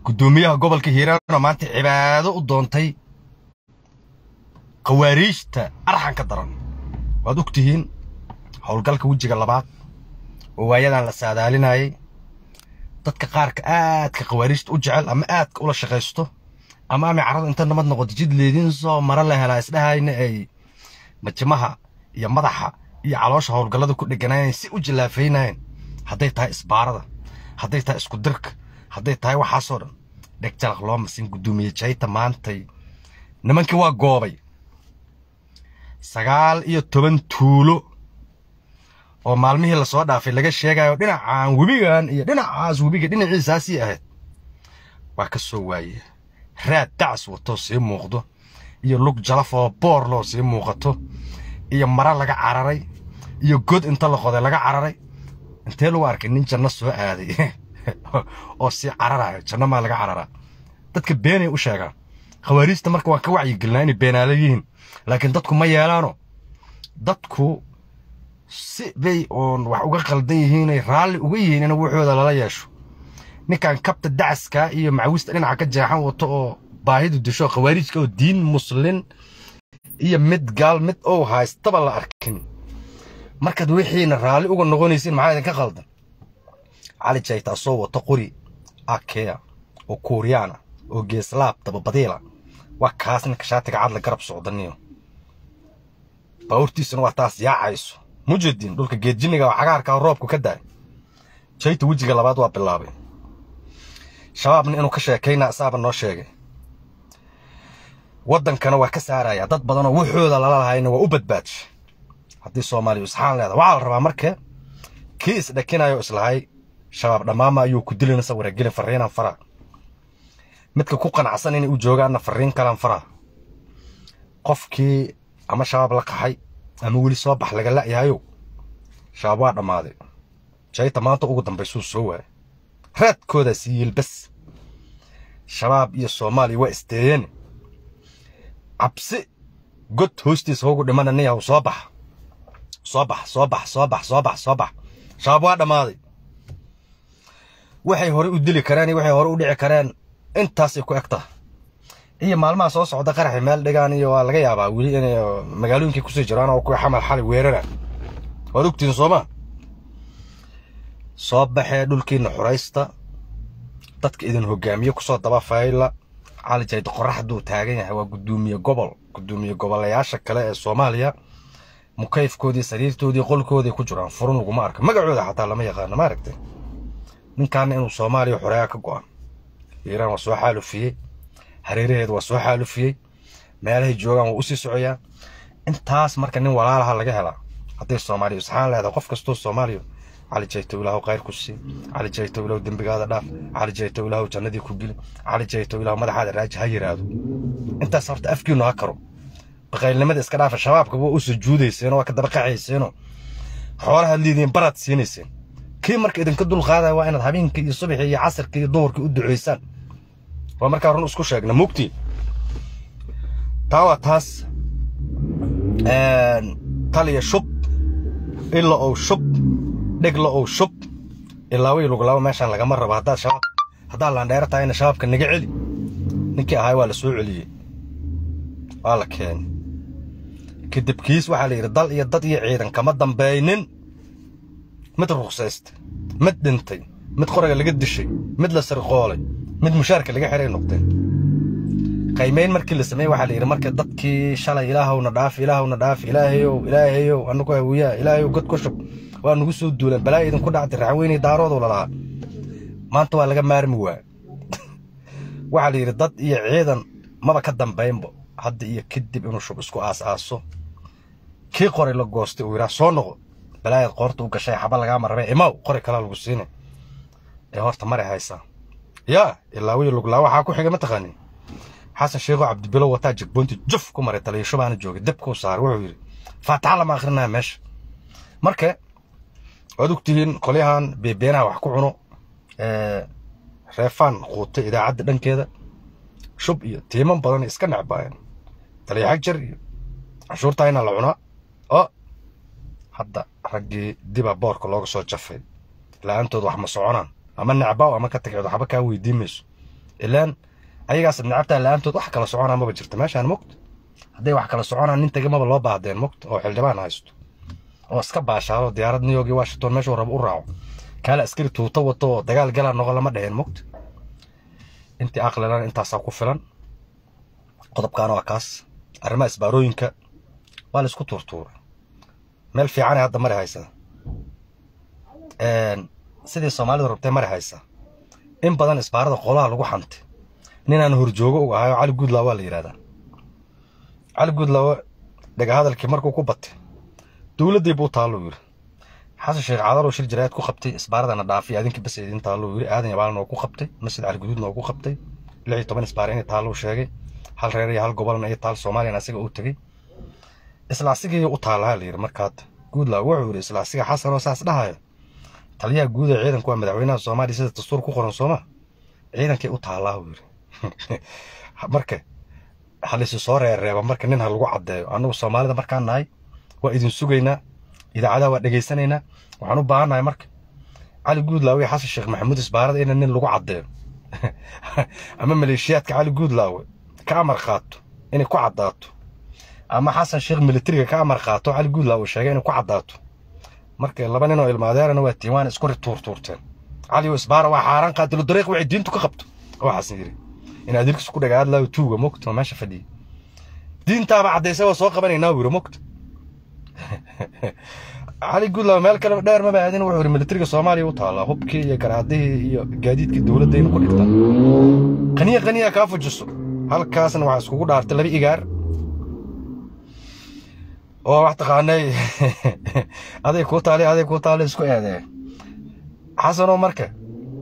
gudoomiyaha gobolka Hiiraan maanta cibaado u doontay qawaariijta arxanka daran waad ogtihiin howlgalka wajiga labaad oo waayadan la saadaalinayay dadka qaarka aadka qawaariijta u jecel ama aadka ula shaqeysto ama carada inta nabad noqoto jid leedin soo mara la helaa isdhahayna ay majmaha iyo madaxa iyo caloosha howlgalada ku dhiganayeen si u jilaafeynayeen hadday tahay isbaarada hadday tahay isku dirka hadday tahay waxaas oo dhan dhegjalaq loo masin gudoomiye jayta maantay nimankii waa goobay 19 tuulo oo maalmihii la soo dhaafay laga sheegayo dhinacaan webigan iyo dhinacaas webiga dhinaciisaasi ahayd waa ka soo waayay raad dacs wato si muuqdo iyo lug jalaf oo boor loo si muuqato iyo mara laga cararay iyo god inta la qoday laga cararay intee loo arkay nin janno soo aaday oo si cararayo janno ma laga cararaa dadka beenay u sheegaan qawaariista marka waa ka wacyi gelnaa inay beenaalayihiin laakiin dadku ma yeelaano dadku si bay oon wax uga qaldan yihiin ay raalli uga yihiin in wuxooda lala yeesho ninkan kabta dacaska iyo macawista dhinaca ka jeexan wato oo baahidu disho qawaariijka oo diin muslim iyo mid gaal mid oo haystaba la arkin markaad wixiina raalli uga noqonaysiin maxaa idin ka qaldan cali jayta soo wato qori akea oo kuuriyana oo geeslaab dababadiila waa kaasna ka shaatiga cad la garab socdaniyo baawrtiisuna waa taas yaacayso mujadin dhulka geedjiniga waa cagaarka roobku ka daay jayta wajiga labaad waa bilaabay shabaabna inuu ka sheekayna asaaba noo sheegay wadankana waa ka saaraya dad badan oo wuxooda lala lahayna waa u badbaadshay haddii Soomaaliya isxaan leedahay waxa la rabaa marka kii isdhakinayo islahay shabaab dhamaama ayuu ku dilayna sawir gelin fariinaan fara midka ku qanacsan inay u joogaan fariin kalan fara qofkii ama shabaab la qaxay ama wali soo bax laga la yahayo shabaab waa dhamaaday jayta maanta ugu dambeysuu soo waay raadkooda siiyil bas shabaab iyo Soomaaliya waa isteeyeen absi god hoostiis ugu dhimanaya soo bax shabaab waa dhamaaday waxay hore u dili karaan waxay hore u dhici karaan intaas ku egta iyo maalmaha soo socda qarax meel dhigaan iyo waa laga yaabaa wili inay magaalooyinka ku soo jiraan oo ku xamal xal weerara waad ogtiin Soomaa soo baxay dhulkiina xuraysta dadka idin hogaamiye ku soo daba fayla cali jayda qoraxdu taagan yahay waa gudoomiye gobolayaasha kale ee Soomaaliya mukayfkoodii sariirtoodii qolkoodii ku jiraan furun ugu ma arka magacooda xataa lama yaqaan ma aragtay ninkan inuu Soomaaliya xoreeya ka go'an Hiiraan waa soo xaalufiyay hareeraheedu waa soo xaalufiyay meelahay joogaan waa u sii socoyaa intaas marka nin walaalaha laga helaa haddii Soomaaliya isxaan leedahay qof kastoo Soomaaliya cali jayta ilaahu khayr ku sii cali jayta ilaahu dambigaada dhaaf cali jayta ilaahu jannadii ku gili cali jayta ilaahu madaxaada raaj ha yiraahdo intaas horta afkiinu ha karo baqaylnimada iska dhaafa shabaabka waa u sujuudayseen oo ka daba qaxayseen xoolaha liideen barad siinayeen kii marka idinka dul qaaday waa inaad habeenkii iyo subaxii iyo casarkii iyo duhurkii u duceysaan waa marka run isku sheegna mugti taas taliya shub illa oo shub dhigla oo shub ilaa way lagu laba meeshan laga mar rabo hadaa la dheertahay in shabaabka naga celi ninkii ahay waa la soo celiyay waa la keenay kadib kiis waxa la yiri dal iyo dad iyo ciidan kama dambeeynin mid ruqsayst mid dhintay mid qoraga laga dishay mid la sarqoolay mid mushaarka laga xiray noqdeen qaymeyn markii la sameeyay waxa la yiri marka dadkii shalay ilaahowna dhaaf ilaahayow anagu hawiya ilaahayow god ku shub waa nagu soo duulan balaa idin ku dhacday raxweynay daarood wala laha maanta waa laga maarmi waa waxa la yiri dad iyo ciidan maba ka dambeynbo hadda iyo kadib inuu shub isku aasaaso kii qoray la goostay oo yiraahdo soo noqo balaayad qortu u gashay xabal laga marabay imaw qori kala lagu siinay ee horta maray haysa ya ilaa way lug la waxa ku xiga ma taqaani xasan sheekho cabdi bilo wata jigboonti juf ku maray taliyo shubaana joogay dab ku saar wuxuu yiri faataha lama akhrina meesh marka wadugtiin qoliyahan beebeenaha wax ku cuno reefan qoota idaacada dhankeeda shub iyo tiiman badan iska nacbaayeen taliyo xajar iyo cashuurtayna la cunaa oo hadda ragii diba boorka looga soo jafay laantood wax ma soconaan ama nacbaa ama ka tagcid waxba ka weydiimayso إلان أيقاس بنعبتها اللي أنتو وح كلا سعونا ما بجرت ماشي أنا مقت هدي وح كلا سعونا إن أنت جمع بالله بعدين مقت أو حلبان هايستو أو اسكب عشان ديارة نيوجي واشنطن ماشي ورب قرعو كلا اسكري تو دجال جلا نقول ما دهين مقت أنت عقل لنا أنت عصاكو فلان قطب كانوا عكاس الرماس باروينك ولا اسكو تورتور مال في عاني هذا مرة هايسا سيدي الصومالي ربطي مرة هايسا إن بدن إسبارة قولها لغو حنتي نينا نهرجوغو وهايو علي قود لاوا اللي يرادا علي قود لاوا دقا هذا الكماركو كو بطي دولة دي بو تالو يوري حاسا شيخ عادر وشير جرايات كو خبتي إسبارة أنا دافي هذينك بس إيدين تالو يوري آدن يبالنا وكو خبتي مسجد علي قدود نوكو خبتي لعي طبان إسبارين تالو شاقي هل ريري هل قبالنا إيه تال صومالي ناسيق أوتغي إسلاسيقي يو تالها لير مركات قود لاوا وعوري إسلاسيقي حسن وساس دهايا تاليها قود عيدان كوا مدعوينها الصومالي سيدة التصور كو قرن صوما عيدان كي أوتالها ويري marka halis soo reereeba marka nin hal lagu cadeeyo anagu Soomaalida markaan nahay waa idin sugaynaa idaacada waa dhageysanaynaa waxaan u baahanahay marka Ali Guudlaawe Xasan Sheekh Maxamuud Isbaarada in nin lagu cadeeyo ama maleeshiyaadka Ali Guudlaawe ka amar qaato inay ku cadaato ama Xasan Sheekh militariga ka amar qaato Ali Guudlaawe sheegay inay ku cadaato marka laba nin oo ilmaadeerana waa tiiwaan isku tuurtuurteen Ali Isbaara waa xaaran qaatilo dariiq wixii diintu ka qabto waxaas yiri إن أديك سكوت قاعد لا توجا مكت ما ماشى فدي دين تابع عدي سوا سوق بني ناوي مكت علي يقول له مال كلام داير ما بعدين وحور من التركة الصومالي وطالع هوب كي يا كرادي جديد كدولة دين كل إكتان غنية كافو جسو هل كاسن وعسكو دار تلبي إيجار أو واحد قاني هذا كوتالي سكو هذا حسن ومركه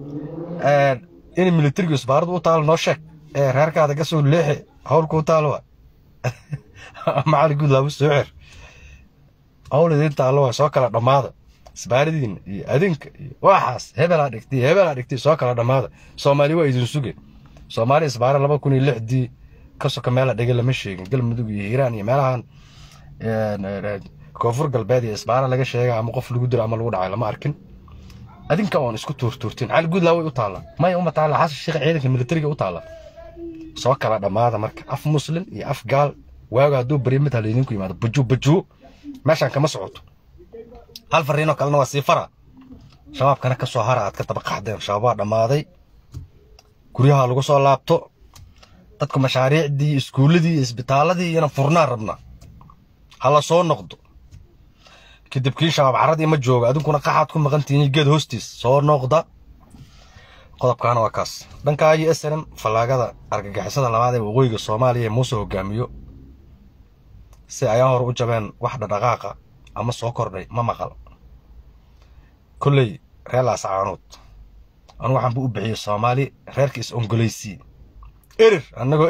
إن من التركة إسبارد وطال نوشك reerka aad ka soo leexay hawl ku taalo macal guud laba soo hawlidin taalo soo kala dhamaada isbaaridin iyo adinka waxaas hebel aad dhigtay soo kala dhamaada Soomaali waa idin sugay Soomaali isbaar 2006 ka soo kameel dhigay lama sheegin galmudug iyo Hiiraan iyo meelahan koonfur galbeed iyo isbaar laga sheegay ama qof lagu diro ama lagu dhacay lama arkin adinka oo isku tuurtuurtiin cal guud laba u taala may uma taala Xasan Sheekh ciidanka militariga u taala soo kala dhamaada marka af muslim iyo af gaal waaga haduu bariimada leedinku yimaado buju meeshan kama socoto hal fariino kalena waa sii fara shabaabkana ka soo hara aad ka tabaqaxdeen shabaab dhamaaday guryaha lagu soo laabto dadka mashaariicdii iskuuladii isbitaaladii iyana furnaa rabna hala soo noqdo kadib kii shabaab caradii ma jooga adinkuna qaxaad ku maqantiin geed hoostiis soo noqda qodobkaana waa kaas dhanka SNM falaagada argagixisada labaad ee waqooyiga Soomaaliya ee Muuse hogaamiyo si ay hor u jabeen wax dhaqaaqa ama soo kordhay ma maqal kullay reelaas caanood anu waxaan u bixiyay Soomaali reerkiis ongoleysi anagoo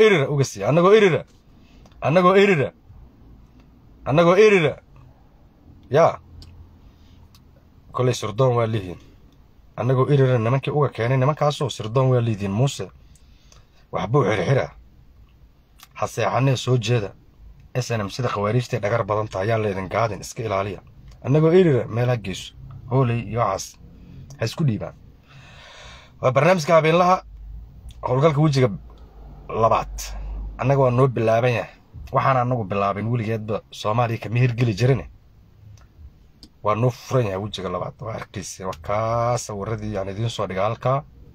erira ya kullay sirdoon waa lihiin anagoo erira nimankii uga keenay nimankaasoo sirdoon waa lihiin Muuse waxbuu xirxira haseexanay soo jeeda SNM sida khawaarijta dhagar badan tahay ayaa leedan gaadin iska ilaaliya anagoo erira meel hageeso hoolay iyo cas isku dhiibaan waa barnaamijka habeenlaha howlgalka wajiga labaad anagoo noo bilaaban yahay waxaan anagu bilaabin wiligeedba Soomaaliya ka mihir gali jireen waa noo furan yahay wajiga labaad waa arkiisay wakaas waradii aan idin soo dhigay halka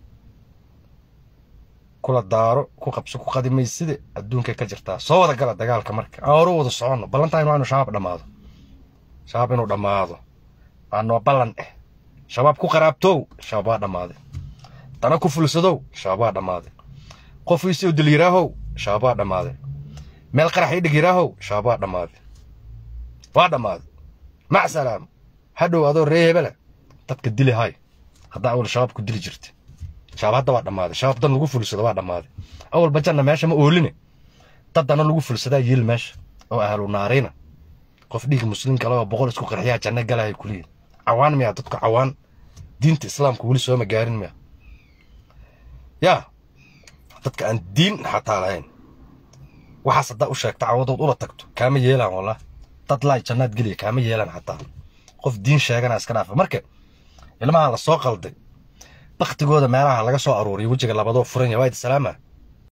kula daaro ku qabso ku qadimay sida adduunka ka jirta soo wada gala dagaalka marka aan wada socono balantaan waanu shabaab inuu dhamaado aan balan shabaab ku qaraabto shabaab dhamaade tana ku fulsado shabaab dhamaade qof isoo diliraaho shabaab dhamaade meel qarax dhigiraaho shabaab dhamaade waa dhamaade ma salaam hadhow adoo reebala dadka dili hay hadda awal shabaab ku dili jirtay shabaab hadda waa dhamaaday shabaab dan lagu fulsado waa dhamaaday awal bajanna meesha ma ooline dadana lagu fulsadaa yeel meesha oo ahlu naarina qof dhiig muslim kale oo boqol isku qarxiya janna galay kulii awaan miya dadku awaan diinta islaamka wali soo ma gaarin miya ya dadka aan diin xataa lahayn waxa sadda u sheegta awadood ula tagto kaama yeelan wallah dad laay jannad galiya kaama yeelan xataa qof diin sheegana iska dhaaf marka ilmaha la soo qalday baktigooda meelaha laga soo aruuriyo wejiga labadoo furan yahay waa salaama